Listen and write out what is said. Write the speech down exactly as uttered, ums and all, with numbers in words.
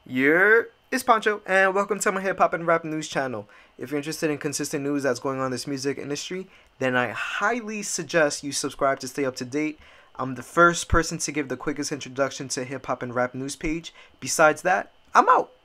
Yeah, it's Pancho, and welcome to my hip hop and rap news channel. If you're interested in consistent news that's going on in this music industry, then I highly suggest you subscribe to stay up to date. I'm the first person to give the quickest introduction to hip hop and rap news page. Besides that, I'm out.